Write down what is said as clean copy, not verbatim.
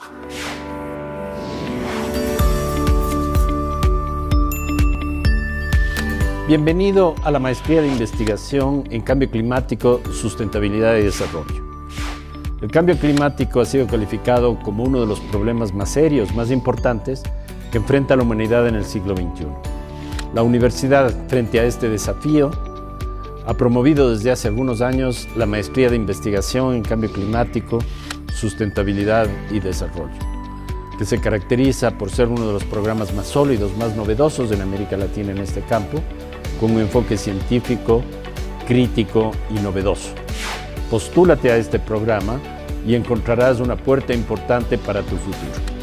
Bienvenido a la Maestría de Investigación en Cambio Climático, Sustentabilidad y Desarrollo. El cambio climático ha sido calificado como uno de los problemas más serios, más importantes que enfrenta la humanidad en el siglo XXI. La universidad, frente a este desafío, ha promovido desde hace algunos años la Maestría de Investigación en Cambio Climático, Sustentabilidad y Desarrollo, que se caracteriza por ser uno de los programas más sólidos, más novedosos en América Latina en este campo, con un enfoque científico, crítico y novedoso. Postúlate a este programa y encontrarás una puerta importante para tu futuro.